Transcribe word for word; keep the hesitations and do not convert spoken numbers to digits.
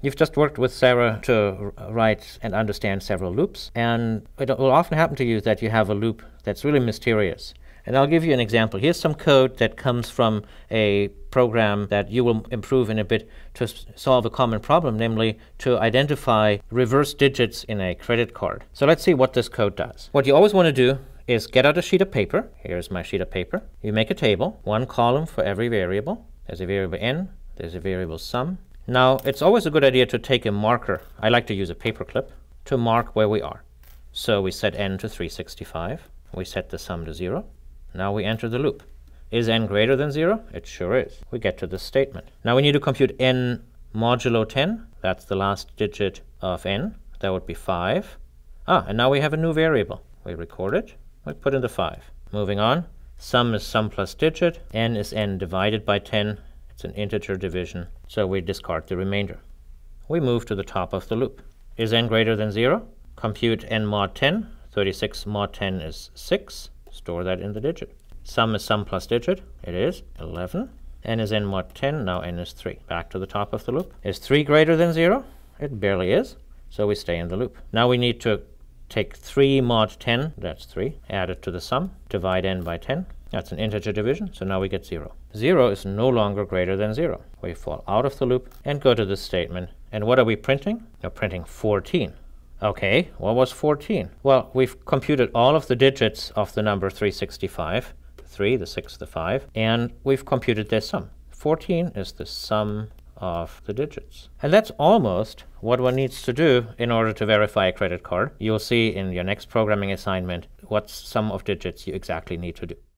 You've just worked with Sarah to write and understand several loops, and it will often happen to you that you have a loop that's really mysterious. And I'll give you an example. Here's some code that comes from a program that you will improve in a bit to solve a common problem, namely to identify reverse digits in a credit card. So let's see what this code does. What you always want to do is get out a sheet of paper. Here's my sheet of paper. You make a table, one column for every variable. There's a variable n, there's a variable sum. Now, it's always a good idea to take a marker. I like to use a paper clip to mark where we are. So we set n to three sixty-five. We set the sum to zero. Now we enter the loop. Is n greater than zero? It sure is. We get to this statement. Now we need to compute n modulo ten. That's the last digit of n. That would be five. Ah, and now we have a new variable. We record it. We put in the five. Moving on. Sum is sum plus digit. N is n divided by ten. It's an integer division. So we discard the remainder. We move to the top of the loop. Is n greater than zero? Compute n mod ten. thirty-six mod ten is six. Store that in the digit. Sum is sum plus digit. It is eleven. N is n mod ten. Now n is three. Back to the top of the loop. Is three greater than zero? It barely is. So we stay in the loop. Now we need to take three mod ten. That's three. Add it to the sum. Divide n by ten. That's an integer division. So now we get zero. zero is no longer greater than zero. We fall out of the loop and go to this statement. And what are we printing? We're printing fourteen. Okay, what was fourteen? Well, we've computed all of the digits of the number three sixty-five, the three, the six, the five, and we've computed their sum. fourteen is the sum of the digits. And that's almost what one needs to do in order to verify a credit card. You'll see in your next programming assignment what sum of digits you exactly need to do.